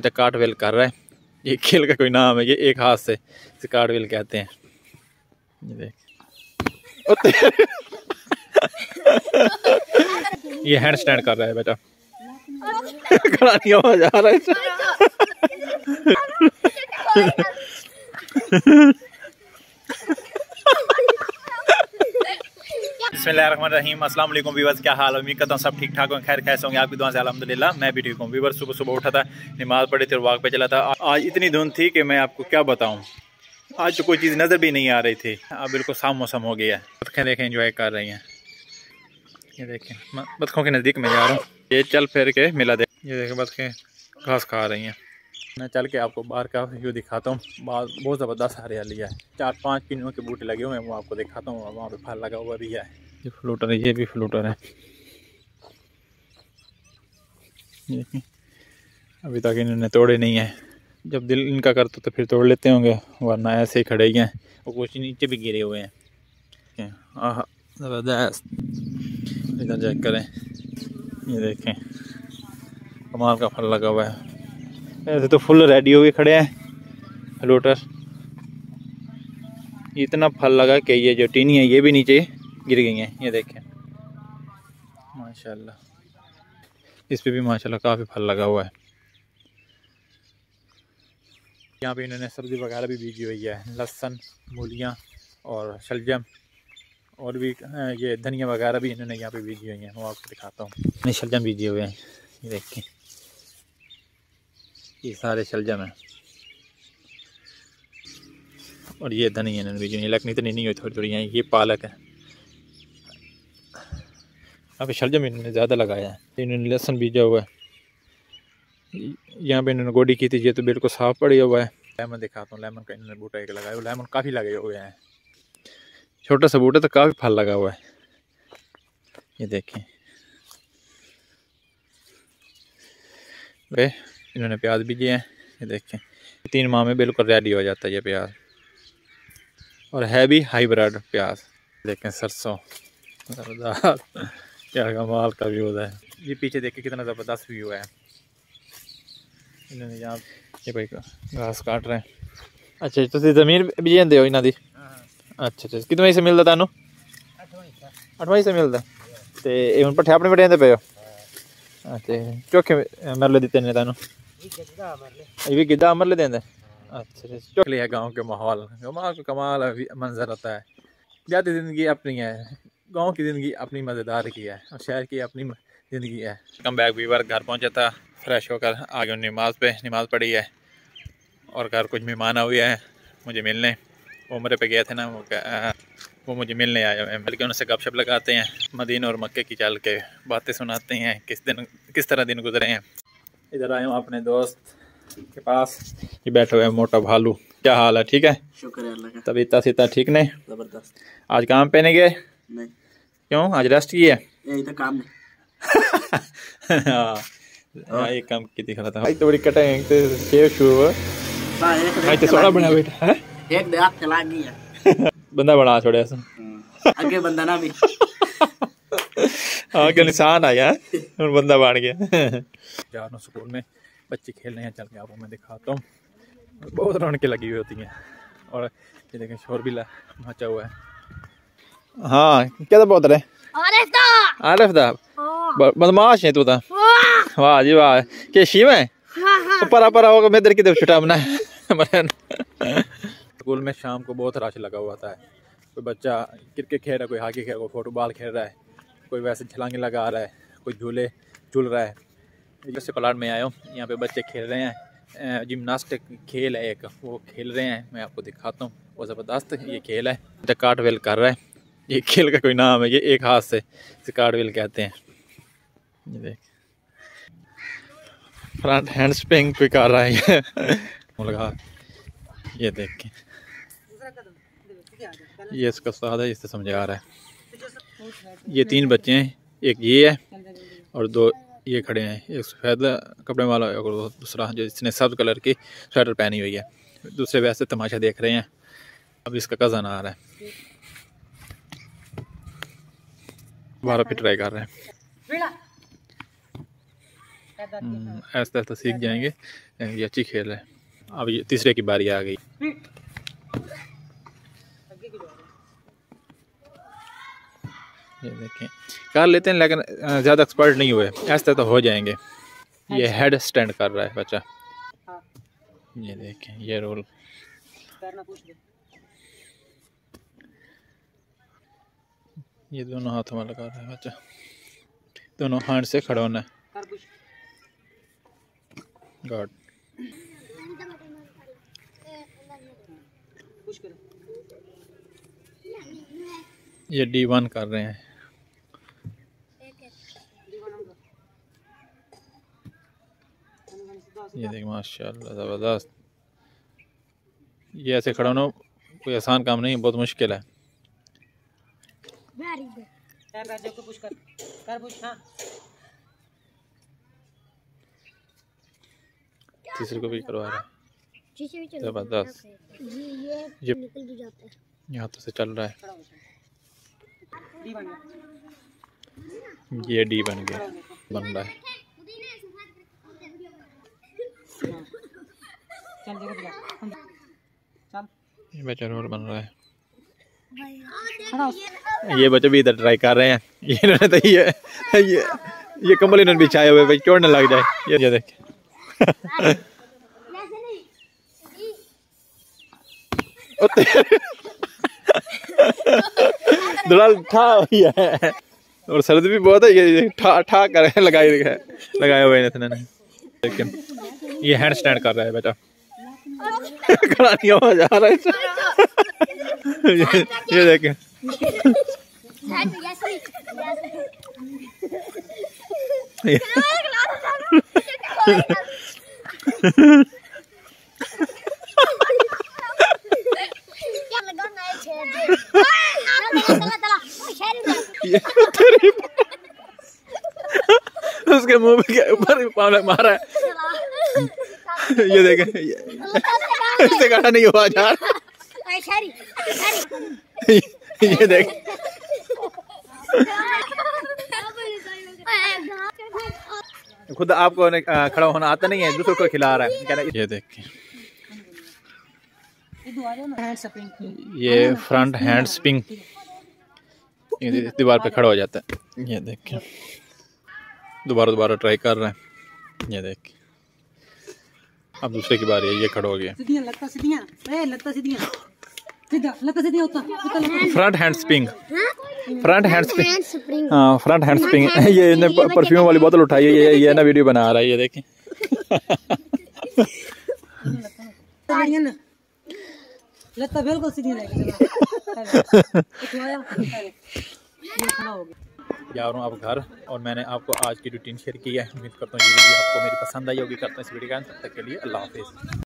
कार्टवेल कर रहा है। ये खेल का कोई नाम है, ये एक हाथ से इसे कार्टवेल कहते हैं। ये देख ये हैंड स्टैंड कर रहा है बेटा। करानी आवाज आ रहा है। बिस्मिल्लाहिर्रहमानिर्रहीम। अस्सलाम वालेकुम व्यूअर्स, क्या हाल है? उम्मीद करता हूँ सब ठीक ठाक होंगे, खैर कैसे होंगे आपकी दुआ से। अल्हम्दुलिल्लाह मैं भी ठीक हूँ। व्यूअर्स सुबह सुबह उठा था, नमाज पढ़ी थी और वॉक पे चला था। आज इतनी धुंध थी कि मैं आपको क्या बताऊँ, आज तो कोई चीज़ नज़र भी नहीं आ रही थी। अब बिल्कुल साफ मौसम हो गया है। बतखें देखें एंजॉय कर रही हैं। ये देखें बतखों के नज़दीक में जा रहा हूँ, ये चल फिर के मिला दे। ये देखें बतखें घास खा रही हैं। मैं चल के आपको बाहर का व्यू दिखाता हूँ। बहुत ज़बरदस्त हरियाली है, 4-5 किन्नों के बूटे लगे हुए हैं, वो आपको दिखाता हूँ। वहाँ पे फल लगा हुआ भी है। ये फ्लूटर है, ये भी फ्लूटर है। अभी तक इन्होंने तोड़े नहीं है। जब दिल इनका करता तो फिर तोड़ लेते होंगे, वरना ऐसे ही खड़े ही हैं। और कुछ नीचे भी गिरे हुए हैं। आह ज़बरदस्त, इधर चेक करें, ये देखें कमाल का फल लगा हुआ है। ऐसे तो फुल रेडी हो के खड़े हैं फ्लूटर। इतना फल लगा कि ये जो टीनी है ये भी नीचे गिर गई हैं। ये देखें माशाल्लाह, इस पे भी माशाल्लाह काफ़ी फल लगा हुआ है। यहाँ पे इन्होंने सब्ज़ी वगैरह भी बीजी हुई है, लहसुन, मूलियाँ और शलजम, और भी ये धनिया वगैरह भी इन्होंने यहाँ पे बीजी हुई हैं। वो आपको दिखाता हूँ। शलजम बीजे हुए हैं, ये देखें ये सारे शलजम हैं। और ये धनिया इन्होंने बीजी हुई है, लकनी तो नहीं हुई, थोड़ी थोड़ी है। ये पालक है। यहाँ पे शलजम इन्होंने ज़्यादा लगाया है। इन्होंने लहसुन बीजा हुआ है। यहाँ पे इन्होंने गोडी की थी, ये तो बिल्कुल साफ पड़ा हुआ है। लेमन दिखाता हूँ, लेमन का इन्होंने बूटा एक लगाया हुआ। लेमन काफ़ी लगे हुए हैं, छोटा सा बूटा तो काफ़ी फल लगा हुआ है। ये देखें वे इन्होंने प्याज बीजे हैं। ये देखें 3 माह में बिल्कुल रेडी हो जाता है ये प्याज, और है भी हाइब्रिड प्याज। देखें सरसों, क्या कमाल का व्यू है। ये पीछे देखें कितना ज़बरदस्त व्यू है। इन्होंने यहाँ ये भाई घास काट रहे हैं। अच्छा तुम जमीन भी देंदे हो इन्हों की? अच्छा अच्छा, कितने से मिलता तुहानू? 8 से मिलता। तो ये हम पट्ठे अपने पट्टे देंदे पे हो? अच्छा चोखे मरले दिते ने तुहानू? ये भी गिद्धा मरले देंदे। अच्छा चोखले है। गाँव के माहौल कमाल मंजर होता है। जाती ज़िंदगी अपनी है, गाँव की ज़िंदगी अपनी मज़ेदार की है, और शहर की अपनी ज़िंदगी है। कम बैक वीवर घर पहुँचा था, फ्रेश होकर आ गया नमाज पे। नमाज पढ़ी है और घर कुछ मेहमान हुए हैं मुझे मिलने। उम्र पे गए थे ना, वो मुझे मिलने आए हुए हैं। बल्कि उनसे गपशप लगाते हैं, मदीना और मक्के की चल के बातें सुनाते हैं, किस तरह दिन गुजरे हैं। इधर आए हूँ अपने दोस्त के पास, ये बैठा हुआ है मोटा भालू। क्या हाल है? ठीक है, शुक्र है अल्लाह का। तबीयत सीता ठीक नहीं? जबरदस्त। आज काम पे नहीं गए? नहीं। क्यों, आज रेस्ट की है? यही तो काम नहीं। हाँ एक काम की दिखा था भाई, थोड़ी कटाई तो शेव शू भाई तो सोना बना बैठा है। एक दे हाथ चला गई है। बंदा बना छोड़े ऐसा आगे बंदा ना भी। हाँ क्या निशान आया और बंदा बन गया। जा रहा स्कूल में, बच्चे खेल रहे हैं, चल के आपको मैं दिखाता हूँ। बहुत रौनकें लगी हुई होती हैं, और ये देखें शोर भी मचा हुआ है। हाँ क्या था बहुत रहे आरिफ दा बदमाश है तू था। वाह जी वाह, के शी में परा परा होगा मैं इधर की तरफ छुटा बना। स्कूल में शाम को बहुत रश लगा हुआ था। कोई बच्चा क्रिकेट खेल रहा है, कोई हॉकी खेल रहा है, कोई फुटबॉल खेल रहा है, कोई वैसे छलांगे लगा रहा है, कोई झूले झूल रहा है। जैसे प्लाट में आया हूँ, यहाँ पे बच्चे खेल रहे हैं। जिम्नास्टिक खेल है एक, वो खेल रहे हैं। मैं आपको दिखाता हूँ, वो ज़बरदस्त ये खेल है। कार्टवेल कर रहा है। ये खेल का कोई नाम है, ये एक हाथ से इसे कार्टवेल कहते हैं। ये देख फ्रंट हैंड स्प्रिंग पे कर रहा है लगा। ये देख के ये इसका उस्ताद है, इससे समझा रहा है। ये 3 बच्चे हैं, एक ये है और 2 ये खड़े हैं। एक सफ़ेद कपड़े वाला और दूसरा जो जिसने सब्ज़ कलर की स्वेटर पहनी हुई है। दूसरे वैसे तमाशा देख रहे हैं। अब इसका कज़न आ रहा है, 12 पे ट्राई कर रहे हैं। ऐसा ऐसा सीख जाएंगे, ये अच्छी खेल है। अब ये तीसरे की बारी आ गई। ये देखें कर लेते हैं लेकिन ज़्यादा एक्सपर्ट नहीं हुए, ऐसे तो हो जाएंगे। ये हेड स्टैंड कर रहा है बच्चा। ये देखें ये रोल। ये दोनों हाथों में लगा रहा है बच्चा, दोनों हाथ से खड़ा होना है। गॉड ये D1 कर रहे हैं। ये देख माशाल्लाह ज़बरदस्त। ये ऐसे खड़ा होना कोई आसान काम नहीं, बहुत मुश्किल है। तीसरे को भी करवा रहा है, ज़बरदस्त। ये यहाँ तो से चल रहा है। ये D बन गया, बन रहा है। ये बच्चा रोल बन रहा है। ये बच्चे भी इधर ट्राई कर रहे हैं। ये तो ये कंबल इन्होंने बिछाए हुए भाई, चोट न लग जाए। ये देख दलाल ठा हुई है और सर्द भी बहुत है। ये ठा ठा कर लगाए हुए हैं। लेकिन ये हैंड स्टैंड कर रहा है बेटा, खड़ा नहीं हो जा रहा है। ये देखें उसके मुंह के ऊपर पाँव मारा है। ये देखें इससे खड़ा नहीं हुआ जा रहा। ये देख खुद आपको खड़ा होना आता नहीं है, दूसरों को खिला रहा है। ये देख ये फ्रंट हैंड स्पिंग दीवार पे खड़ा हो जाता है। ये देख दोबारा ट्राई कर रहे हैं। ये देख अब दूसरे की बारी है, ये खड़ा हो गया। Front handspring, front handspring, हाँ फ्रंट हैंड स्पिंग। ये परफ्यूम वाली बोतल उठाई है, ये ना वीडियो बना रहा है। ये देखें बिल्कुल सीधी जा रहा हूँ आप घर, और मैंने आपको आज की रूटीन शेयर की है। उम्मीद करता हूँ ये वीडियो आपको मेरी पसंद आई होगी। करता हूँ इस वीडियो का, तब तक के लिए अल्लाह हाफिज़।